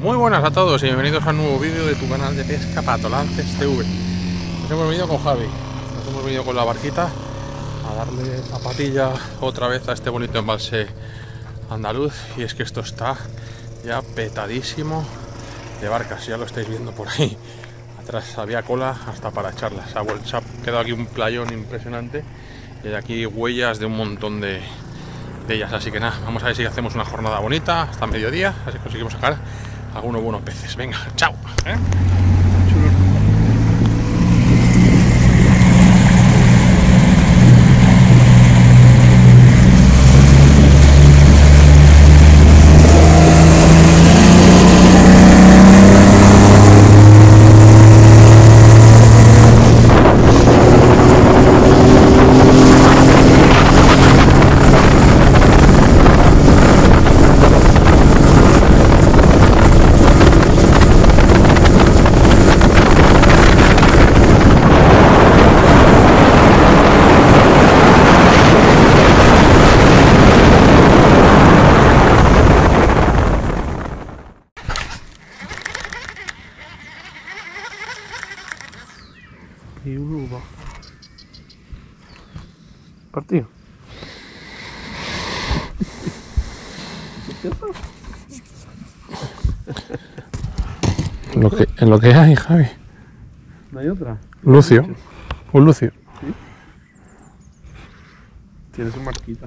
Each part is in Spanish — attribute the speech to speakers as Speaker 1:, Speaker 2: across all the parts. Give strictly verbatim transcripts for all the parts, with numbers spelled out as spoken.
Speaker 1: Muy buenas a todos y bienvenidos a un nuevo vídeo de tu canal de pesca Patolances T V. Nos hemos venido con Javi, nos hemos venido con la barquita a darle zapatilla otra vez a este bonito embalse andaluz. Y es que esto está ya petadísimo de barcas, ya lo estáis viendo por ahí. Atrás había cola hasta para echarlas. Se ha, se ha quedado aquí un playón impresionante y hay aquí huellas de un montón de, de ellas. Así que nada, vamos a ver si hacemos una jornada bonita hasta mediodía, así conseguimos sacar algunos buenos peces. Venga, chao. ¿Eh?
Speaker 2: Y uno partido.
Speaker 1: Lo que, en lo que hay, Javi.
Speaker 2: ¿No hay otra?
Speaker 1: Lucio. Un Lucio.
Speaker 2: ¿Sí? Tiene su marquita.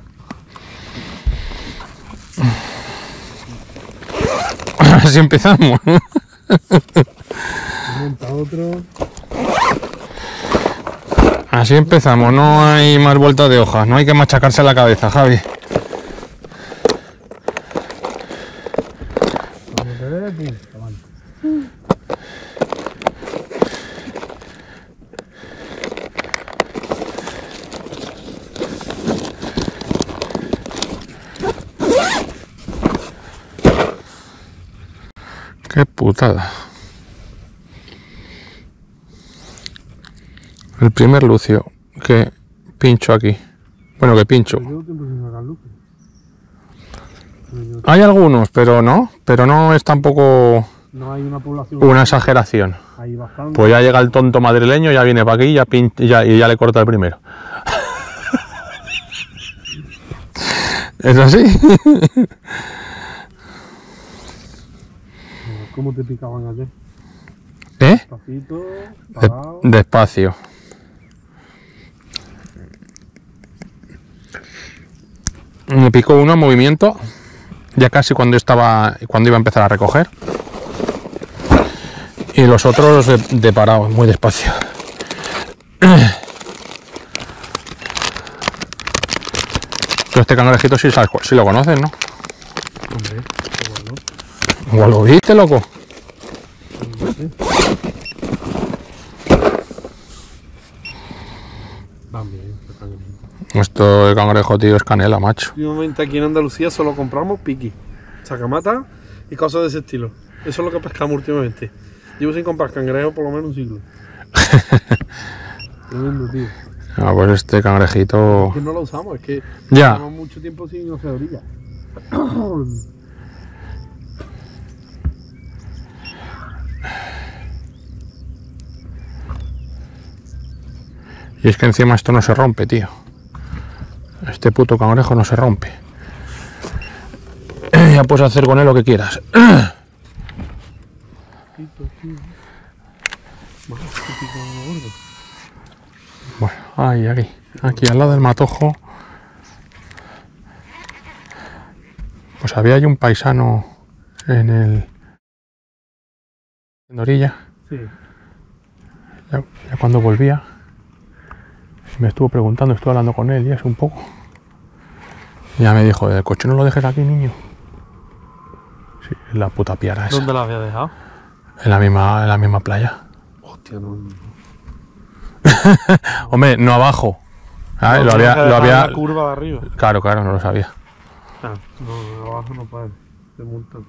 Speaker 1: Así empezamos.
Speaker 2: Monta otro.
Speaker 1: Así empezamos, no hay más vuelta de hoja, no hay que machacarse la cabeza, Javi. Qué putada. El primer Lucio que pincho aquí. Bueno, que pincho. Hay algunos, pero no. Pero no es tampoco
Speaker 2: no hay una población.
Speaker 1: Una exageración.
Speaker 2: Hay bastante.
Speaker 1: Pues ya llega el tonto madrileño, ya viene para aquí ya pin, y, ya, y ya le corta el primero. ¿Es así?
Speaker 2: ¿Cómo te picaban ayer?
Speaker 1: ¿Eh?
Speaker 2: Despacito,
Speaker 1: De, despacio. Me picó uno en movimiento, ya casi cuando estaba, cuando iba a empezar a recoger. Y los otros de, de parado, muy despacio. Pero este cangrejito sí, sabes, sí lo conoces, ¿no?
Speaker 2: Hombre, bueno.
Speaker 1: Igual lo viste, loco.
Speaker 2: También.
Speaker 1: Esto de cangrejo, tío, es canela, macho.
Speaker 2: Últimamente aquí en Andalucía solo compramos piqui, sacamata y cosas de ese estilo. Eso es lo que pescamos últimamente. Llevo sin comprar cangrejo por lo menos un siglo. Tremendo, tío.
Speaker 1: Ah, pues este cangrejito...
Speaker 2: Es que no lo usamos, es que
Speaker 1: ya.
Speaker 2: llevamos mucho tiempo sin hacer orilla.
Speaker 1: Y es que encima esto no se rompe, tío. Este puto cangrejo no se rompe. Ya puedes hacer con él lo que quieras. Bueno, ahí, aquí. Aquí al lado del matojo. Pues había ahí un paisano en el... en orilla.
Speaker 2: Sí.
Speaker 1: Ya, ya cuando volvía me estuvo preguntando, estuve hablando con él y es un poco. Y ya me dijo, el coche no lo dejes aquí, niño. Sí, en la puta piara esa.
Speaker 2: ¿Dónde la había dejado?
Speaker 1: En la misma, en la misma playa.
Speaker 2: Hostia, no.
Speaker 1: Hombre, no abajo. Ah,
Speaker 2: No,
Speaker 1: lo había, lo había.
Speaker 2: en la curva de arriba.
Speaker 1: Claro, claro, no lo sabía.
Speaker 2: Ah, no, abajo no puede. Se multan.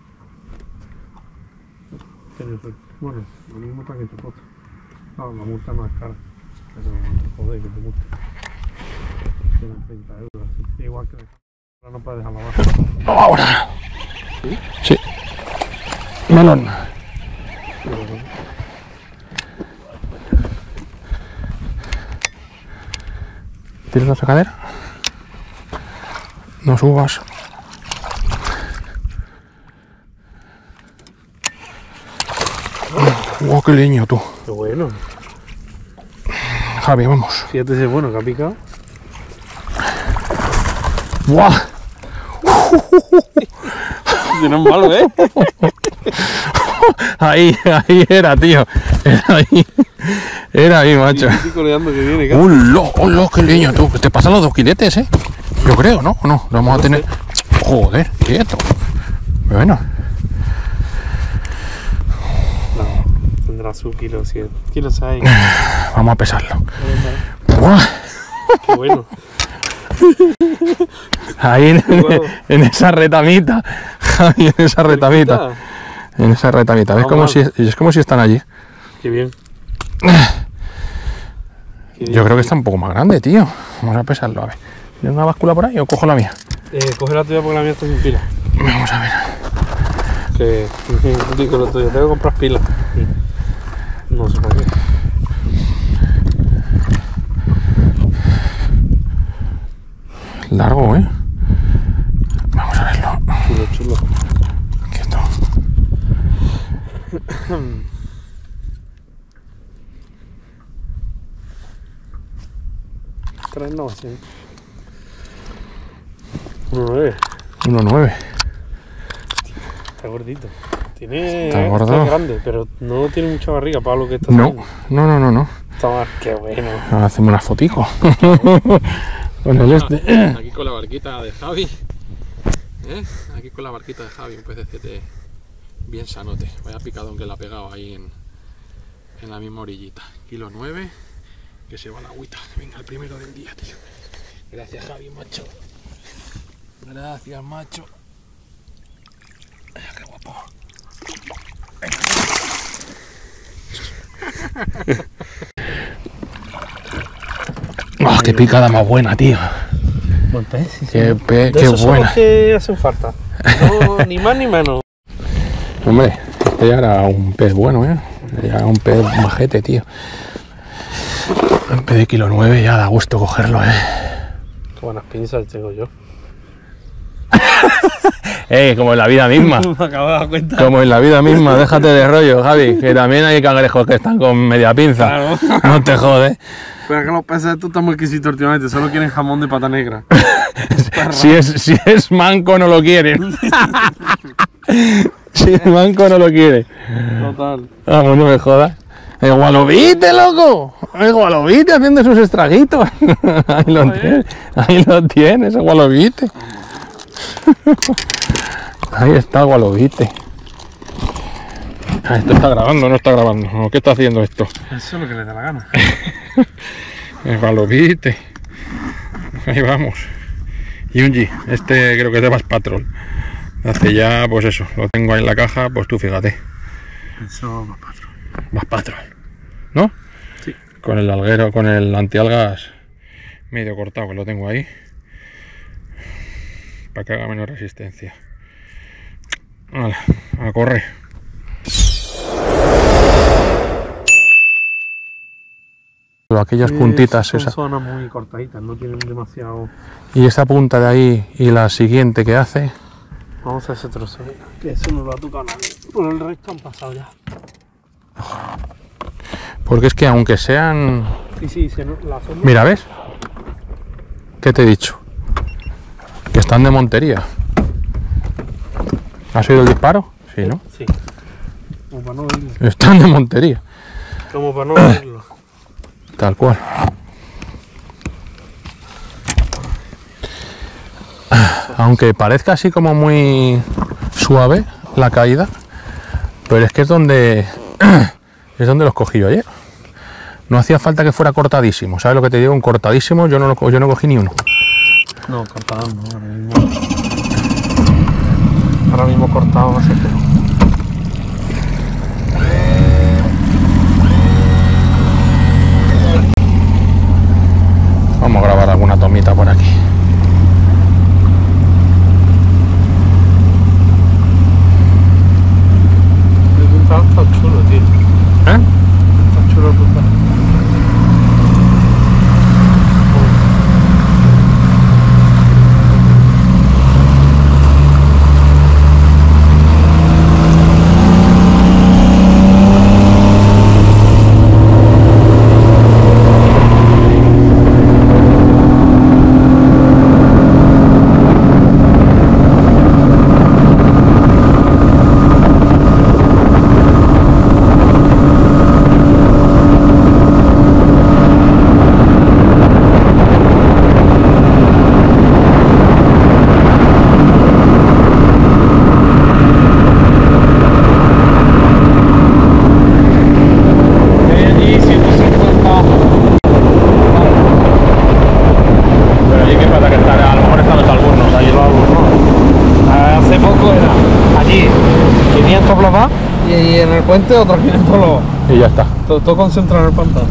Speaker 2: Bueno, lo mismo para que te costa. No, la multa no es cara. Pero joder, que te multa. Tienen treinta euros. Así. Igual que no puedes dejarla abajo.
Speaker 1: Ahora.
Speaker 2: ¿Sí?
Speaker 1: Sí. Melón. ¿Tienes la sacadera? No subas. ¡Oh, qué leño, tú!
Speaker 2: Qué bueno.
Speaker 1: Javi, vamos.
Speaker 2: Fíjate ese bueno que ha picado.
Speaker 1: ¡Buah!
Speaker 2: Si no es malo, ¿eh?
Speaker 1: Ahí, ahí era, tío. Era ahí. Era ahí, macho.
Speaker 2: Estoy coleando que viene, cara.
Speaker 1: ¡Hola! ¡Hola, qué leño, tú! Te pasan los dos quiletes, ¿eh? Yo creo, ¿no? ¿O no? Lo vamos a tener... Joder, quieto. Bueno.
Speaker 2: No, tendrá su kilo, siete kilos hay.
Speaker 1: Vamos a pesarlo. ¡Buah!
Speaker 2: Qué bueno.
Speaker 1: Ahí en,
Speaker 2: Wow.
Speaker 1: en esa retamita. Javi, en esa retamita. En esa retamita. ¿Ves? Como si, es como si están allí.
Speaker 2: Qué bien. Qué bien.
Speaker 1: Yo creo que está un poco más grande, tío. Vamos a pesarlo, a ver. ¿Tienes una báscula por ahí o cojo la mía?
Speaker 2: Eh, coge la tuya porque la mía está sin pila.
Speaker 1: Vamos a ver.
Speaker 2: Que digo lo tuyo, tengo que comprar pilas. No sé por qué.
Speaker 1: Largo, ¿eh? Vamos a verlo.
Speaker 2: Chulo, chulo.
Speaker 1: Quieto.
Speaker 2: Tres novecientos. Uno nueve.
Speaker 1: uno nueve.
Speaker 2: Está gordito. Tiene.
Speaker 1: Está gordo.
Speaker 2: Está grande, pero no tiene mucha barriga para lo que está
Speaker 1: No,
Speaker 2: haciendo.
Speaker 1: no, no, no, no.
Speaker 2: Está más. Qué bueno.
Speaker 1: Ahora hacemos una fotico. Con el este.
Speaker 3: Aquí con la barquita de Javi. ¿Eh? Aquí con la barquita de Javi, un pececete bien sanote. Vaya picadón que le ha pegado ahí en, en la misma orillita. Kilo nueve, que se va la agüita. Venga, el primero del día, tío. Gracias, Javi, macho. Gracias, macho. Ay, qué guapo.
Speaker 1: ¡Ah, qué picada más buena, tío!
Speaker 2: Buen pez, sí,
Speaker 1: ¡Qué, pe
Speaker 2: De
Speaker 1: qué
Speaker 2: esos son
Speaker 1: buena!
Speaker 2: los que hacen falta. No, ni más ni menos.
Speaker 1: Hombre, este ya era un pez bueno, ¿eh? Ya era un pez majete, tío. Un pez de kilo nueve ya da gusto cogerlo, ¿eh?
Speaker 2: Qué buenas pinzas tengo yo.
Speaker 1: Eh, como en la vida misma.
Speaker 2: Me acabo de dar cuenta.
Speaker 1: Como en la vida misma, déjate de rollo, Javi, que también hay cangrejos que están con media pinza.
Speaker 2: Claro.
Speaker 1: No te jodes.
Speaker 2: Pero es que los peces estos están muy exquisitos últimamente, solo quieren jamón de pata negra.
Speaker 1: Si es, si es manco no lo quieren. Si es manco no lo quiere.
Speaker 2: Total.
Speaker 1: Vamos, no me jodas. El gualobite, loco. El gualobite haciendo sus estraguitos. Ahí lo tienes. Ahí lo tienes, el gualobite. Ahí está el gualobite. Ah, esto está grabando, no está grabando. ¿Qué está haciendo esto?
Speaker 2: Eso es lo que le da la gana.
Speaker 1: El gualobite. Ahí vamos. Yunji, este creo que es de Bass Patrol. Hace ya, pues eso, lo tengo ahí en la caja, pues tú fíjate.
Speaker 2: Eso va patrón.
Speaker 1: Bass Patrol, ¿no?
Speaker 2: Sí.
Speaker 1: Con el alguero, con el antialgas medio cortado, que lo tengo ahí. Para que haga menos resistencia. Vale, a correr. Aquellas puntitas
Speaker 2: son
Speaker 1: esas.
Speaker 2: zonas muy cortaditas, no tienen demasiado.
Speaker 1: Y esa punta de ahí y la siguiente que hace.
Speaker 2: Vamos a ese trozo, ¿eh? Que eso no lo ha tocado nadie. Por el resto han pasado ya.
Speaker 1: Porque es que aunque sean...
Speaker 2: Sí, sí, se no, la zona.
Speaker 1: Mira, ¿ves? ¿Qué te he dicho? Que están de montería. ¿Has oído el disparo? Sí, ¿no?
Speaker 2: Sí. Como para no oírlo.
Speaker 1: Están de montería.
Speaker 2: Como para no oírlo.
Speaker 1: Tal cual. Aunque parezca así como muy suave la caída, pero es que es donde es donde los cogí yo ayer. No hacía falta que fuera cortadísimo, ¿sabes lo que te digo? Un cortadísimo yo no, lo, yo no cogí ni uno.
Speaker 2: No, cortado no, ahora mismo. Ahora mismo cortado no sé qué.
Speaker 1: Vamos a grabar alguna tomita por aquí.
Speaker 2: bla bla y, y en el puente otros quinientos lobos.
Speaker 1: Y ya está.
Speaker 2: Todo, todo concentrado en el pantano.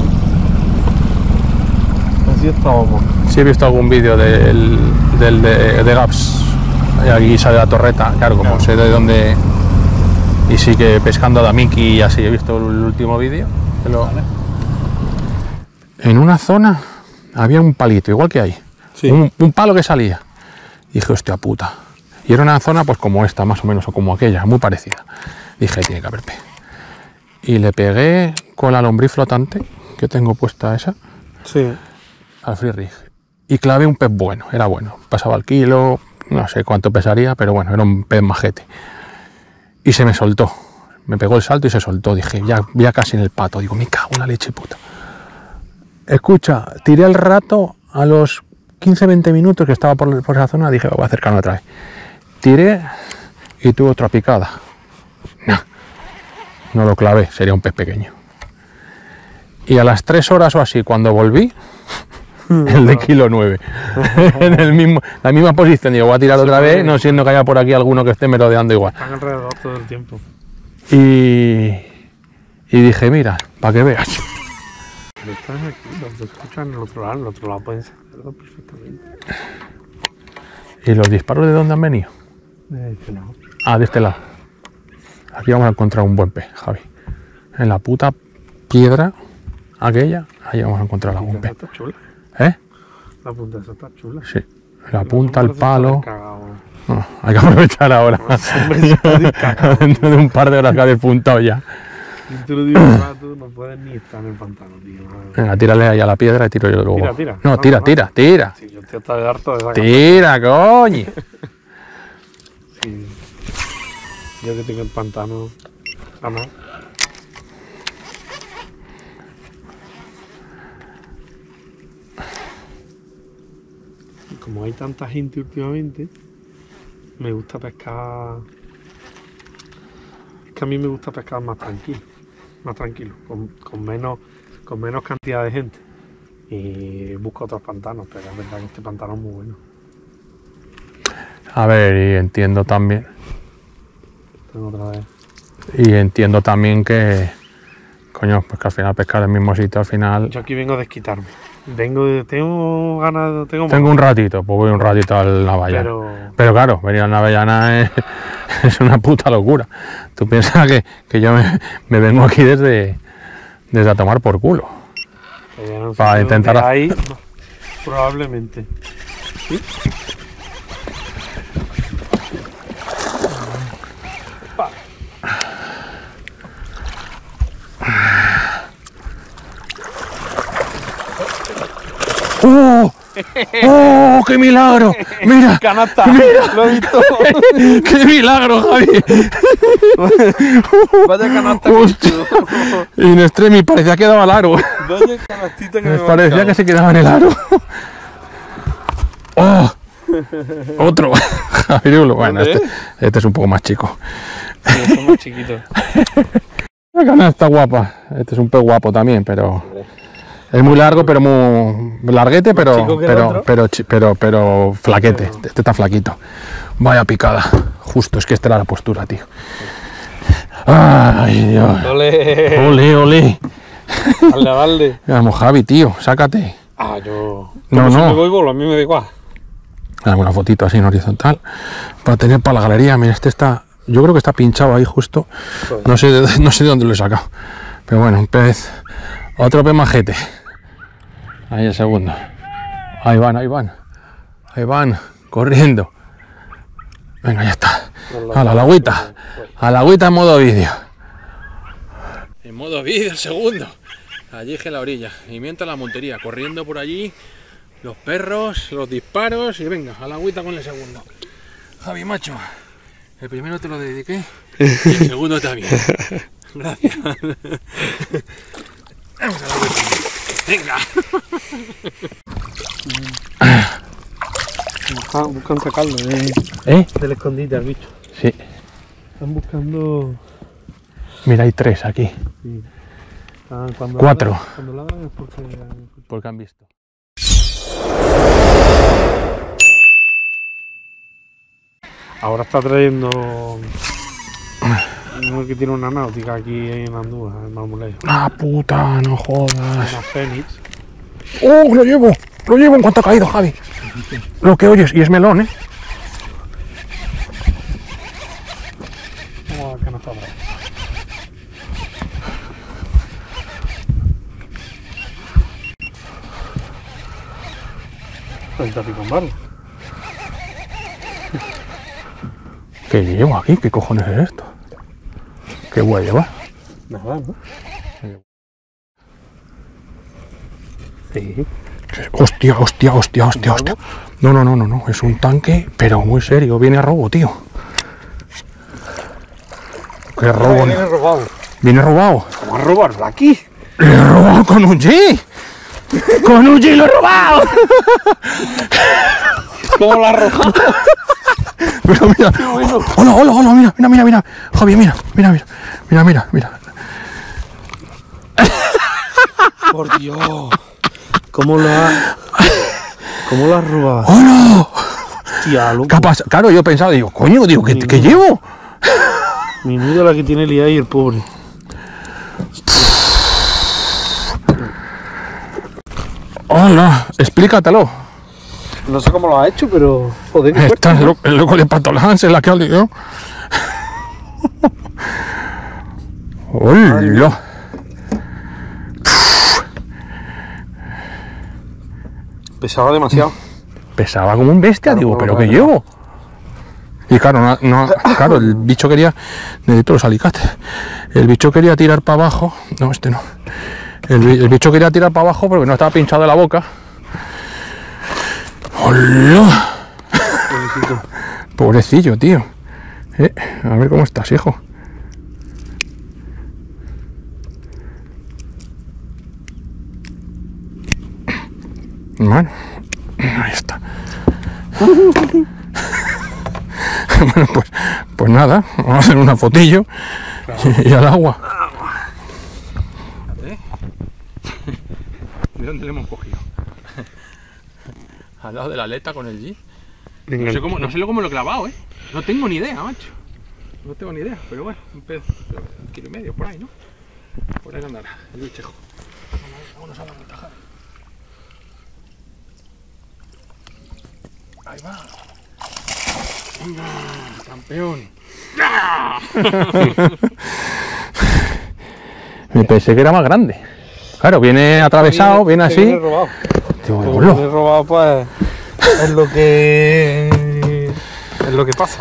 Speaker 2: Así estábamos.
Speaker 1: Sí he visto algún vídeo del, del de, de Gaps. Y aquí sale la torreta, claro, como
Speaker 2: Claro.
Speaker 1: sé de dónde. Y sí que pescando a Damiki y así, he visto el último vídeo. que lo-
Speaker 2: Vale.
Speaker 1: En una zona había un palito, igual que ahí.
Speaker 2: Sí.
Speaker 1: Un, un palo que salía. Dije, hostia puta. Y era una zona pues como esta, más o menos, o como aquella, muy parecida. Dije, tiene que haber pez. Y le pegué con la lombriz flotante, que tengo puesta esa,
Speaker 2: Sí.
Speaker 1: al free rig. Y clavé un pez bueno, era bueno. Pasaba el kilo, no sé cuánto pesaría, pero bueno, era un pez majete. Y se me soltó. Me pegó el salto y se soltó. Dije, ya, ya casi en el pato. Digo, me cago en la leche puta. Escucha, tiré el rato a los quince veinte minutos que estaba por, por esa zona. Dije, voy a acercarme otra vez. Tiré y tuve otra picada. No, no lo clavé, sería un pez pequeño. Y a las tres horas o así, cuando volví, el de kilo nueve, en el mismo, la misma posición, digo, voy a tirar otra vez, no siendo que haya por aquí alguno que esté merodeando igual.
Speaker 2: Están alrededor todo el tiempo.
Speaker 1: Y, y dije, mira, para que veas.
Speaker 2: Están aquí, los escuchan en el otro lado, en el otro lado pueden saberlo perfectamente.
Speaker 1: ¿Y los disparos de dónde han venido?
Speaker 2: De este lado.
Speaker 1: Ah, de este lado. Aquí vamos a encontrar un buen pez, Javi. En la puta piedra aquella, ahí vamos a encontrar
Speaker 2: La
Speaker 1: algún
Speaker 2: punta
Speaker 1: pez.
Speaker 2: esa está chula.
Speaker 1: ¿Eh?
Speaker 2: La punta esa está chula.
Speaker 1: Sí. La punta, el palo.
Speaker 2: Cagado.
Speaker 1: No, hay que aprovechar ahora.
Speaker 2: Hombre, se está descagado.
Speaker 1: Dentro de un par de horas que ha despuntado ya.
Speaker 2: Yo te lo digo un rato, no puedes ni estar en el pantano, tío.
Speaker 1: Venga, tírale ahí a la piedra y tiro yo luego.
Speaker 2: Tira, tira.
Speaker 1: No,
Speaker 2: Vamos,
Speaker 1: tira,
Speaker 2: vamos.
Speaker 1: tira, tira.
Speaker 2: Sí, yo te estoy harto de esa
Speaker 1: Tira, coño.
Speaker 2: Sí. Yo que tengo el pantano a más. Y como hay tanta gente últimamente, me gusta pescar. Es que a mí me gusta pescar más tranquilo, más tranquilo, con, con menos, con menos cantidad de gente. Y busco otros pantanos, pero es verdad que este pantano es muy bueno.
Speaker 1: A ver, y entiendo también.
Speaker 2: Tengo otra vez.
Speaker 1: Y entiendo también que. Coño, pues que al final pescar en el mismo sitio, al final.
Speaker 2: Yo aquí vengo a desquitarme. Vengo de, tengo ganas, tengo
Speaker 1: Tengo un ratito, pues voy un ratito al Navallana.
Speaker 2: pero
Speaker 1: Pero claro, venir al Navallana es, es una puta locura. Tú piensas que, que yo me, me vengo aquí desde, desde a tomar por culo.
Speaker 2: eh, no sé
Speaker 1: Para
Speaker 2: si
Speaker 1: intentar
Speaker 2: donde
Speaker 1: hacer-
Speaker 2: hay, no, probablemente. ¿Sí? Pa.
Speaker 1: ¡Oh! ¡Oh! ¡Qué milagro! ¡Mira!
Speaker 2: ¡Canasta!
Speaker 1: Mira.
Speaker 2: ¡Lo he visto!
Speaker 1: ¡Qué milagro, Javi!
Speaker 2: Vaya canasta
Speaker 1: Hostia.
Speaker 2: que
Speaker 1: In extremis, parecía que daba el aro.
Speaker 2: Vaya canastita que
Speaker 1: Me
Speaker 2: me ha
Speaker 1: parecía
Speaker 2: marcado.
Speaker 1: que se quedaba en el aro. ¡Oh! Otro. Javirulo. Bueno,
Speaker 2: ¿Dónde
Speaker 1: este, este es un poco más chico.
Speaker 2: Sí, son más chiquitos.
Speaker 1: La canasta está guapa. Este es un pez guapo también, pero es muy largo, pero muy larguete, pero
Speaker 2: chico que el
Speaker 1: pero,
Speaker 2: otro.
Speaker 1: pero chi- pero pero flaquete. Este está flaquito. Vaya picada. Justo, es que esta era la postura, tío. Ay, Dios.
Speaker 2: ¡Ole!
Speaker 1: Ole, ole.
Speaker 2: ¡Dale, dale!
Speaker 1: Vamos, Javi, tío, sácate.
Speaker 2: Ah, yo...
Speaker 1: No,
Speaker 2: Como si
Speaker 1: no.
Speaker 2: me voy bolo, a mí me da igual.
Speaker 1: Dame una fotito así en horizontal para tener para la galería. Mira, este está, yo creo que está pinchado ahí justo.
Speaker 2: Joder.
Speaker 1: No sé, de- no sé de dónde lo he sacado. Pero bueno, un pez, otro pez majete. Ahí el segundo. Ahí van, ahí van. Ahí van, corriendo. Venga, ya está. A la agüita. A la agüita en modo vídeo. En modo vídeo el segundo. Allí en la orilla. Y mientras la montería, corriendo por allí. Los perros, los disparos y venga, a la agüita con el segundo. Javi, macho. El primero te lo dediqué y el segundo también. Gracias. Vamos a la agüita. Venga.
Speaker 2: Ah, buscan sacarlo de,
Speaker 1: ¿Eh?
Speaker 2: del escondite al bicho.
Speaker 1: Sí.
Speaker 2: Están buscando...
Speaker 1: Mira, hay tres aquí.
Speaker 2: Sí. Están- cuando
Speaker 1: Cuatro.
Speaker 2: ladran- Cuando ladran es porque...
Speaker 1: Porque han visto.
Speaker 2: Ahora está trayendo Uno que tiene una náutica aquí en Andújar, en Marmolejo.
Speaker 1: Ah, puta, no jodas.
Speaker 2: Una Fénix.
Speaker 1: ¡Oh, lo llevo! Lo llevo en cuanto ha caído, Javi. Lo que oyes, y es melón, ¿eh?
Speaker 2: Vamos a ver qué nos sobra. treinta pico en barro.
Speaker 1: ¿Qué llevo aquí? ¿Qué cojones es esto? ¿Qué voy a llevar?
Speaker 2: Nada, ¿no? Sí.
Speaker 1: Hostia, hostia, hostia, hostia, hostia. No, no, no, no, no. Es un tanque, pero muy serio. Viene a robo, tío. ¿Qué robo?
Speaker 2: Viene robado.
Speaker 1: ¿Viene robado?
Speaker 2: ¿Cómo a robarlo aquí?
Speaker 1: ¡Le he robado con un G! ¡Con un G lo he robado!
Speaker 2: ¿Cómo lo ha robado?
Speaker 1: Pero mira,
Speaker 2: bueno.
Speaker 1: hola, hola, hola, mira, mira, mira, mira, Javi, mira, mira, mira, mira, mira, mira.
Speaker 2: Por Dios. ¿Cómo lo ha... ¿Cómo lo has robado?
Speaker 1: ¡Hola!
Speaker 2: Tía, loco.
Speaker 1: ¿Qué ha pasado? Claro, yo he pensado, digo, coño, digo, ¿qué, ¿qué llevo?
Speaker 2: Menudo la que tiene liada y el pobre.
Speaker 1: Hola, explícatelo.
Speaker 2: No sé cómo lo ha hecho, pero... Joder, qué
Speaker 1: Está el,
Speaker 2: fuerte, ¿no?
Speaker 1: lo- el loco de Patolans en la que ha liado. ¡Hola!
Speaker 2: Pesaba demasiado.
Speaker 1: Pesaba como un bestia,
Speaker 2: Claro,
Speaker 1: digo,
Speaker 2: como
Speaker 1: ¿pero
Speaker 2: lo
Speaker 1: qué
Speaker 2: que
Speaker 1: llevo? Y claro, no, no- claro, el bicho quería... Necesito los alicates. El bicho quería tirar para abajo. No, este no. El, bi- el bicho quería tirar para abajo porque no estaba pinchado de la boca. ¡Hola!
Speaker 2: Pobrecito.
Speaker 1: Pobrecillo, tío. Eh, a ver cómo estás, hijo. Bueno, ahí está. Bueno, pues, pues nada, vamos a hacer una fotillo y, y al agua. ¿De dónde le hemos cogido? Al lado de la aleta con el G. No sé cómo, no sé cómo lo he clavado, ¿eh? No tengo ni idea, macho. No tengo ni idea, pero bueno, un pez, un kilo y medio por ahí, ¿no? Por ahí andará, el bichejo. Vámonos a la ruta, Javi. Ahí va. Venga, campeón. Me pensé que era más grande. Claro, viene atravesado, viene así.
Speaker 2: Viene robado.
Speaker 1: Digo,
Speaker 2: Como
Speaker 1: "Hola".
Speaker 2: viene robado, pues... Es lo que... Es lo que pasa.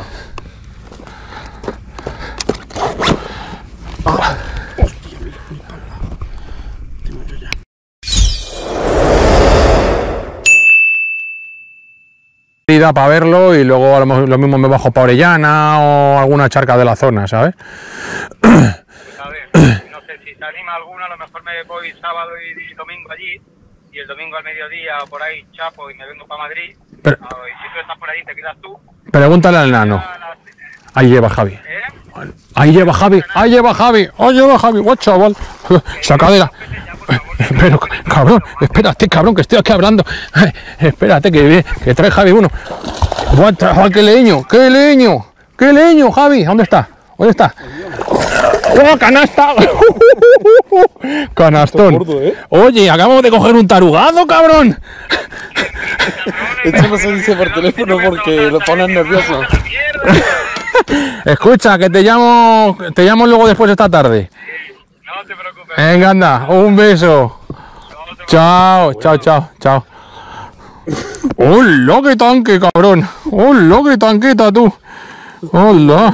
Speaker 1: Para verlo y luego a lo, mejor- lo mismo me bajo para Orellana o alguna charca de la zona, ¿sabes?
Speaker 4: A ver, no sé si se anima alguna, a lo mejor me voy sábado y, y domingo allí, y el domingo al mediodía o por ahí chapo y me vengo para Madrid.
Speaker 1: Pero-
Speaker 4: Ah, y si tú estás por ahí, te quedas tú.
Speaker 1: Pregúntale al nano.
Speaker 4: A las-
Speaker 1: Ahí lleva Javi.
Speaker 4: ¿Eh?
Speaker 1: Ahí lleva Javi. Ahí lleva Javi. Ahí lleva Javi. Guau, chaval. Sacadera. Pero, cabrón, espérate, cabrón, que estoy aquí hablando. Ay, espérate, que, que trae Javi uno. Guau, chaval, qué leño, qué leño, qué leño, Javi. ¿Dónde está? ¿Dónde está? ¡Oh, canasta! Canastón.
Speaker 2: Gordo, ¿eh?
Speaker 1: Oye, acabamos de coger un tarugazo, cabrón.
Speaker 2: Esto no se dice por teléfono porque lo ponen nervioso.
Speaker 1: Escucha, que te llamo, te llamo luego después esta tarde.
Speaker 4: No te preocupes.
Speaker 1: Venga, anda, un beso. Chao, chao, chao, chao. ¡Hola, qué tanque, cabrón! ¡Hola, qué tanqueta, tú! ¡Hola!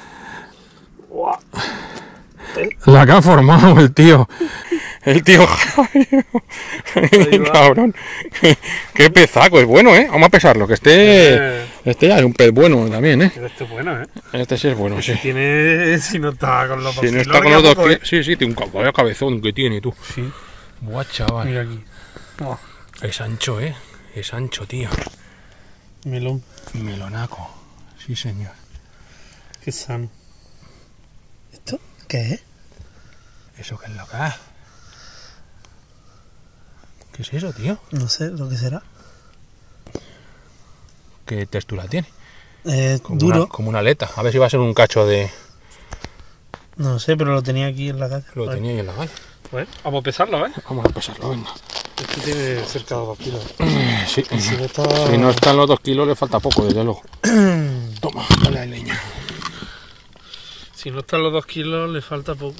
Speaker 1: La que ha formado el tío. El tío Javi. Cabrón. Qué, qué pezaco, es bueno, ¿eh? Vamos a pesarlo, que este... Este ya es un pez bueno también, ¿eh?
Speaker 2: Pero esto es bueno, ¿eh?
Speaker 1: Este sí es bueno, sí.
Speaker 2: Tiene... Si no está con los dos
Speaker 1: Si no
Speaker 2: kilos,
Speaker 1: está con
Speaker 2: le
Speaker 1: los
Speaker 2: queda
Speaker 1: dos
Speaker 2: poco,
Speaker 1: pies... Sí, sí, tiene un ca- vaya cabezón que tiene, tú.
Speaker 2: Sí.
Speaker 1: Buah, chaval.
Speaker 2: Mira aquí. Oh,
Speaker 1: Es ancho, ¿eh? Es ancho, tío.
Speaker 2: melón.
Speaker 1: Melonaco. Sí, señor.
Speaker 2: Qué sano. ¿Esto qué es?
Speaker 1: ¿Eso qué es lo que es? ¿Qué es eso, tío?
Speaker 2: No sé lo que será.
Speaker 1: ¿Qué textura tiene?
Speaker 2: Eh,
Speaker 1: Como
Speaker 2: duro.
Speaker 1: Una, como una aleta. A ver si va a ser un cacho de...
Speaker 2: No sé, pero lo tenía aquí en la calle.
Speaker 1: Lo tenía ahí en la calle.
Speaker 2: Bueno, vamos a pesarlo, ¿eh?
Speaker 1: Vamos a pesarlo, venga.
Speaker 2: Este tiene cerca de dos kilos.
Speaker 1: Sí.
Speaker 2: Si no está...
Speaker 1: Si no están los dos kilos, le falta poco, desde luego. Toma, dale al leña.
Speaker 2: Si no están los dos kilos, le falta poco.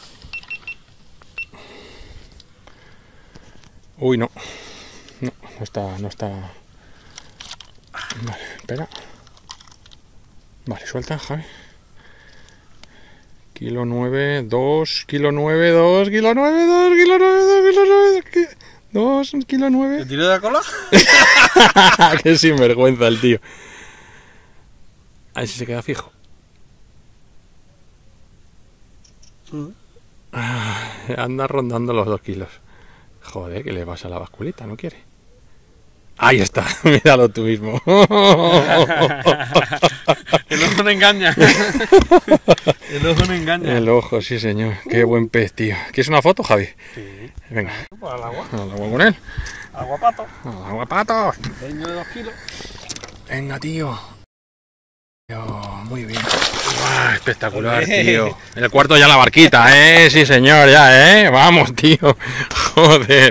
Speaker 1: Uy, no. No, no está, no está. Vale, espera. Vale, suelta, Javi. Kilo nueve, dos, kilo nueve, dos, kilo nueve, dos, kilo nueve, dos, kilo nueve, dos, kilo nueve.
Speaker 2: ¿Te tiré de la cola?
Speaker 1: Qué sinvergüenza el tío. A ver si se queda fijo. Ah, anda rondando los dos kilos. Joder, que le pasa a la basculita, no quiere. Ahí está, míralo tú mismo.
Speaker 2: El ojo no engaña. El ojo no engaña.
Speaker 1: El ojo, sí señor. Qué buen pez, tío. ¿Quieres una foto, Javi?
Speaker 2: Sí.
Speaker 1: Venga.
Speaker 2: Pues al agua.
Speaker 1: Al agua con él.
Speaker 2: Agua pato.
Speaker 1: Al agua pato.
Speaker 2: Leño de dos kilos.
Speaker 1: Venga, tío. Tío, muy bien. Uah, espectacular, tío. En el cuarto ya la barquita, ¿eh? Sí, señor, ya, ¿eh? Vamos, tío. Joder.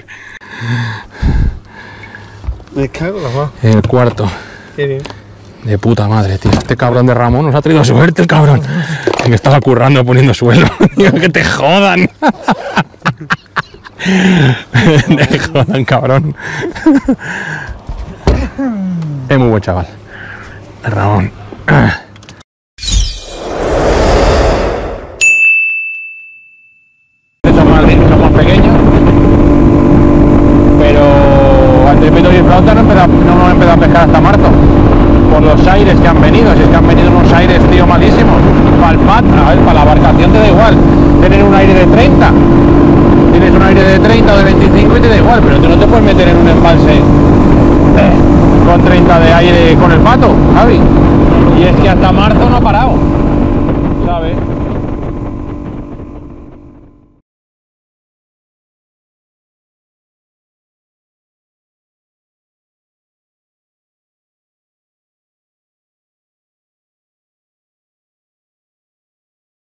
Speaker 2: Me cago la mano.
Speaker 1: En el cuarto.
Speaker 2: Qué bien.
Speaker 1: De puta madre, tío. Este cabrón de Ramón nos ha traído suerte, el cabrón. Que me estaba currando poniendo suelo. Tío, que te jodan. Te jodan, cabrón. Es muy buen chaval. Ramón. Somos pequeños, pero entre pito y flauta no, empezado, no hemos empezado a pescar hasta marzo. Por los aires que han venido, si es que han venido unos aires, tío, malísimos. Para el pat, a ver, para la embarcación te da igual tener un aire de treinta. Tienes un aire de treinta o de veinticinco y te da igual, pero tú no te puedes meter en un embalse eh, con treinta de aire con el pato, Javi. Y es que hasta marzo no ha parado.